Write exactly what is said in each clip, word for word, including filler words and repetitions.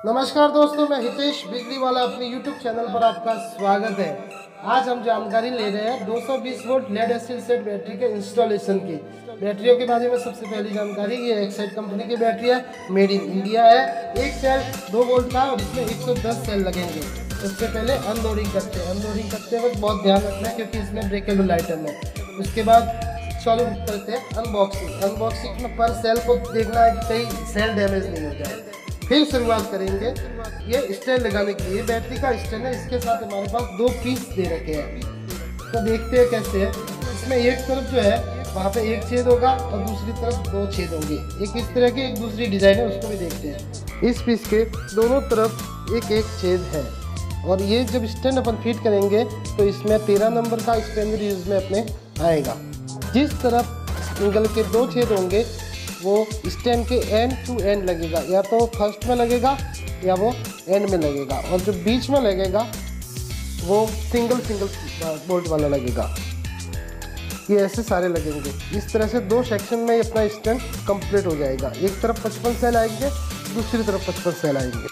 नमस्कार दोस्तों, मैं हितेश बिजली वाला अपने यूट्यूब चैनल पर आपका स्वागत है। आज हम जानकारी ले रहे हैं दो सौ बीस volt lead acid set battery के इंस्टॉलेशन की। बैटरियों के बारे में सबसे पहली जानकारी, ये एक्साइड कंपनी की बैटरी है, मेड इन इंडिया है। एक सेल दो वोल्ट का और इसमें एक सौ दस सेल लगेंगे। सबसे पहले अनलोडिंग करते हैं। अनलोडिंग करते वक्त बहुत ध्यान रखना है क्योंकि इसमें ब्रेकेबल आइटम है। उसके बाद चालू करते हैं अनबॉक्सिंग। अनबॉक्सिंग में पर सेल को देखना है कि कहीं सेल डैमेज नहीं हो जाए। फिर शुरुआत करेंगे ये स्टैंड लगाने के लिए। बैटरी का स्टैंड है, इसके साथ हमारे पास दो पीस दे रखे हैं, तो देखते हैं कैसे है। इसमें एक तरफ जो है वहाँ पे एक छेद होगा और दूसरी तरफ दो छेद होंगे। एक इस तरह की एक दूसरी डिज़ाइन है, उसको भी देखते हैं। इस पीस के दोनों तरफ एक एक छेद है और ये जब स्टैंड अपन फिट करेंगे तो इसमें तेरह नंबर का स्पैनर यूज में अपने आएगा। जिस तरफ एंगल के दो छेद होंगे वो स्टैंड के एंड टू एंड लगेगा, या तो फर्स्ट में लगेगा या वो एंड में लगेगा, और जो बीच में लगेगा वो सिंगल सिंगल बोल्ट वाला लगेगा। ये ऐसे सारे लगेंगे। इस तरह से दो सेक्शन में अपना स्टैंड कंप्लीट हो जाएगा। एक तरफ पचपन सेल आएंगे, दूसरी तरफ पचपन सेल आएंगे।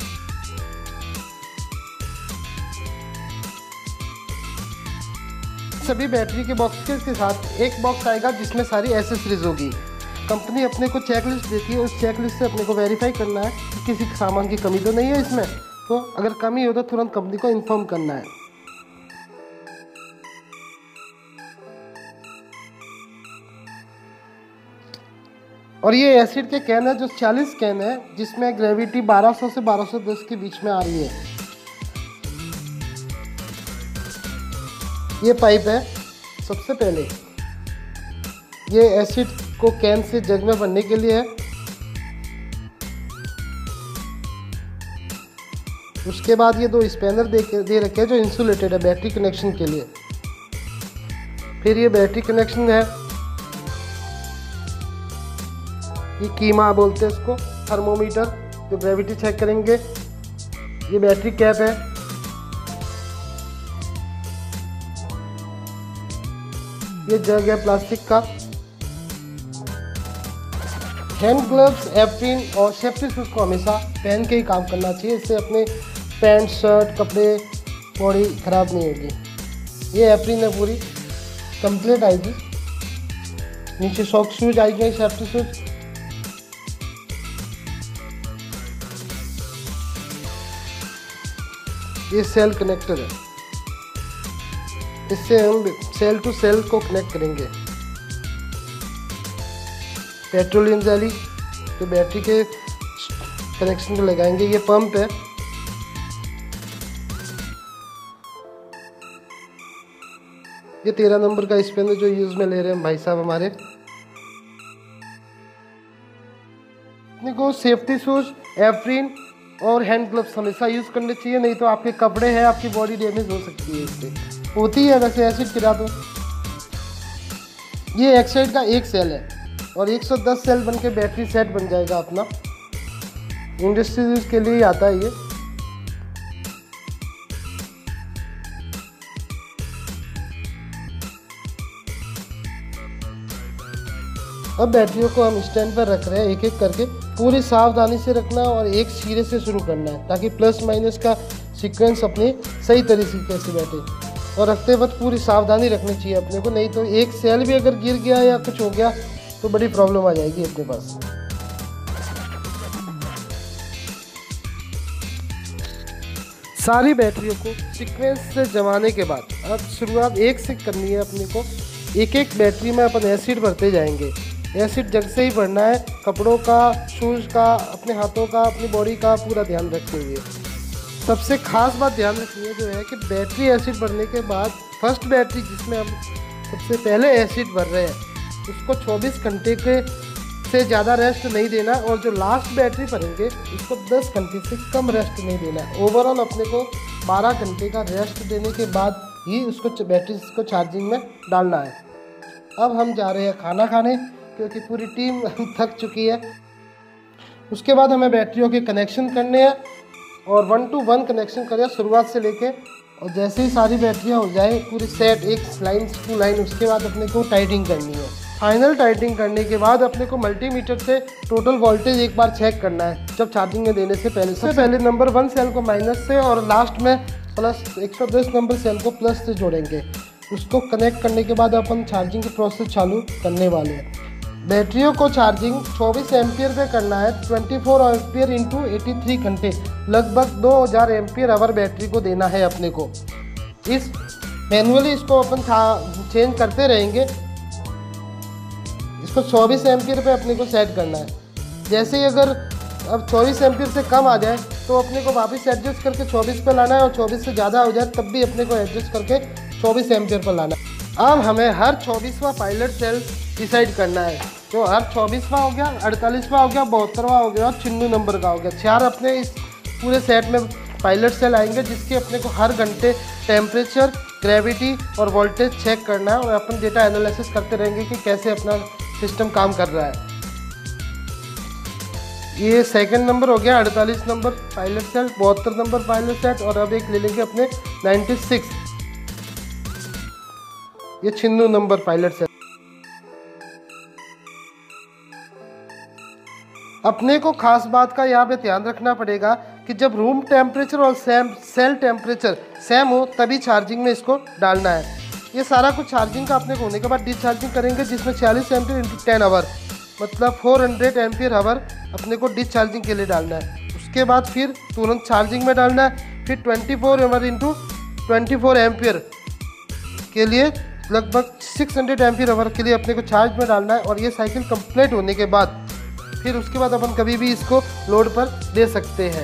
सभी बैटरी के बॉक्सेस के साथ एक बॉक्स आएगा जिसमें सारी एसेसरीज होगी। कंपनी अपने को चेकलिस्ट देती है, उस चेकलिस्ट से अपने को वेरीफाई करना है कि किसी सामान की कमी तो नहीं है इसमें। तो अगर कमी हो तो तुरंत कंपनी को इन्फॉर्म करना है। और ये एसिड के कैन है जो चालीस कैन है, जिसमें ग्रेविटी बारह सौ से बारह सौ दस के बीच में आ रही है। ये पाइप है। सबसे पहले ये एसिड को कैन से जग में भरने के लिए है। उसके बाद ये दो स्पैनर दे दे रखे हैं जो इंसुलेटेड है बैटरी कनेक्शन के लिए। फिर ये बैटरी कनेक्शन है, ये कीमा बोलते हैं इसको, थर्मोमीटर जो ग्रेविटी चेक करेंगे। ये बैटरी कैप है। ये जग है प्लास्टिक का। हैंड ग्लव्स, एप्रिन और सेफ्टी शूज को हमेशा पहन के ही काम करना चाहिए। इससे अपने पैंट, शर्ट, कपड़े, बॉडी खराब नहीं होगी। ये एप्रिन है पूरी कंप्लीट आएगी। नीचे सॉक्स शूज आएंगे, सेफ्टी शूज। ये सेल कनेक्टर है, इससे हम सेल टू सेल को कनेक्ट करेंगे। पेट्रोलियम जेली जो बैटरी के कनेक्शन पे लगाएंगे। ये पंप है। ये तेरह नंबर का स्पैनर जो यूज में ले रहे हैं भाई साहब हमारे। अपने को सेफ्टी शूज, एप्रिन और हैंड ग्लव्स हमेशा यूज करने चाहिए, नहीं तो आपके कपड़े हैं, आपकी बॉडी डैमेज हो सकती है। इससे होती है वैसे एसिड गिरा दो। ये एक्साइड का एक सेल है और एक सौ दस सेल बन के बैटरी सेट बन जाएगा अपना। इंडस्ट्री यूज के लिए ही आता है ये। अब बैटरियों को हम स्टैंड पर रख रहे हैं एक एक करके। पूरी सावधानी से रखना और एक सिरे से शुरू करना है ताकि प्लस माइनस का सीक्वेंस अपने सही तरीके से बैठे। और रखते वक्त पूरी सावधानी रखनी चाहिए अपने को, नहीं तो एक सेल भी अगर गिर गया या कुछ हो गया तो बड़ी प्रॉब्लम आ जाएगी अपने पास। सारी बैटरियों को सीक्वेंस से जमाने के बाद अब शुरुआत एक से करनी है अपने को। एक एक बैटरी में अपन एसिड भरते जाएंगे। एसिड जग से ही भरना है, कपड़ों का, शूज़ का, अपने हाथों का, अपनी बॉडी का पूरा ध्यान रखते हुए। सबसे खास बात ध्यान रखनी है जो है कि बैटरी एसिड भरने के बाद फर्स्ट बैटरी जिसमें हम सबसे पहले एसिड भर रहे हैं उसको चौबीस घंटे के से ज़्यादा रेस्ट नहीं देना, और जो लास्ट बैटरी भरेंगे उसको दस घंटे से कम रेस्ट नहीं देना। ओवरऑल अपने को बारह घंटे का रेस्ट देने के बाद ही उसको बैटरी को चार्जिंग में डालना है। अब हम जा रहे हैं खाना खाने क्योंकि पूरी टीम थक चुकी है। उसके बाद हमें बैटरियों के कनेक्शन करने हैं और वन टू वन कनेक्शन करें शुरुआत से लेके, और जैसे ही सारी बैटरियां हो जाए पूरी सेट एक लाइन टू लाइन, उसके बाद अपने को टाइटिंग करनी है। फाइनल टाइटिंग करने के बाद अपने को मल्टीमीटर से टोटल वोल्टेज एक बार चेक करना है जब चार्जिंग में देने से पहले। सबसे पहले नंबर वन सेल को माइनस से और लास्ट में प्लस एक सौ दस नंबर सेल को प्लस से जोड़ेंगे। उसको कनेक्ट करने के बाद अपन चार्जिंग की प्रोसेस चालू करने वाले हैं। बैटरियों को चार्जिंग चौबीस एम्पियर पे करना है। चौबीस एम्पियर इंटू तिरासी घंटे, लगभग दो हज़ार एम्पियर आवर बैटरी को देना है अपने को। इस मैनुअली इसको अपन चेंज करते रहेंगे। इसको चौबीस एम्पियर पे अपने को सेट करना है। जैसे ही अगर अब चौबीस एम्पियर से कम आ जाए तो अपने को वापस एडजस्ट करके चौबीस पे लाना है, और चौबीस से ज़्यादा हो जाए तब भी अपने को एडजस्ट करके चौबीस एम्पियर पर लाना है। अब हमें हर चौबीसवां पायलट सेल डिसाइड करना है। तो हर चौबीसवां हो गया, अड़तालीसवां हो गया, बहत्तरवां हो गया और छिन्नू नंबर का हो गया। चार अपने इस पूरे सेट में पायलट सेल आएंगे जिसके अपने को हर घंटे टेम्परेचर, ग्रेविटी और वोल्टेज चेक करना है, और अपन डेटा एनालिसिस करते रहेंगे कि कैसे अपना सिस्टम काम कर रहा है। ये सेकंड नंबर हो गया, अड़तालीस नंबर पायलट सेल, बहत्तर नंबर पायलट सेट, और अब एक ले लेंगे अपने छियानवे, ये छिन्नू नंबर पायलट सेल। अपने को खास बात का यहाँ पे ध्यान रखना पड़ेगा कि जब रूम टेम्परेचर और सेम सेल टेम्परेचर सेम हो तभी चार्जिंग में इसको डालना है। ये सारा कुछ चार्जिंग का अपने को होने के बाद डिस्चार्जिंग करेंगे, जिसमें छियालीस एम्पियर इंटू टेन आवर मतलब चार सौ एम्पियर आवर अपने को डिस्चार्जिंग के लिए डालना है। उसके बाद फिर तुरंत चार्जिंग में डालना है। फिर चौबीस आवर इंटू चौबीस एम्पियर के लिए लगभग छह सौ एम्पियर आवर के लिए अपने को चार्ज में डालना है। और ये साइकिल कंप्लीट होने के बाद फिर उसके बाद अपन कभी भी इसको लोड पर दे सकते हैं।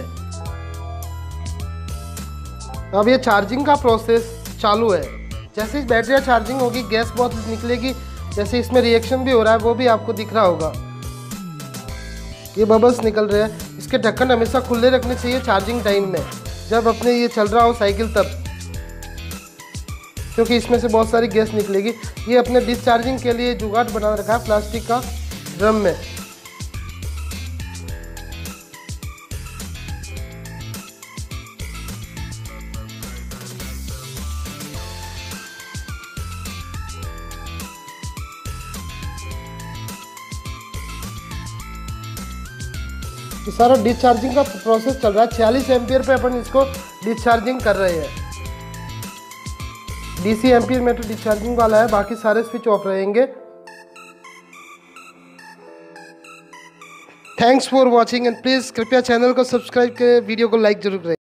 अब ये चार्जिंग का प्रोसेस चालू है। जैसे इस बैटरी चार्जिंग होगी गैस बहुत निकलेगी, जैसे इसमें रिएक्शन भी हो रहा है वो भी आपको दिख रहा होगा। ये बबल्स निकल रहे हैं। इसके ढक्कन हमेशा खुले रखने चाहिए चार्जिंग टाइम में, जब अपने ये चल रहा हो साइकिल तब, क्योंकि इसमें से बहुत सारी गैस निकलेगी। ये अपने डिस्चार्जिंग के लिए जुगाड़ बना रखा है प्लास्टिक का ड्रम में। ये सारा डिस्चार्जिंग का प्रोसेस चल रहा है। छियालीस एम्पियर पे अपन इसको डिस्चार्जिंग कर रहे हैं। डीसी एम्पियर में तो डिस्चार्जिंग वाला है, बाकी सारे स्विच ऑफ रहेंगे। Thanks for watching and please कृपया चैनल को सब्सक्राइब करें, वीडियो को लाइक जरूर करें।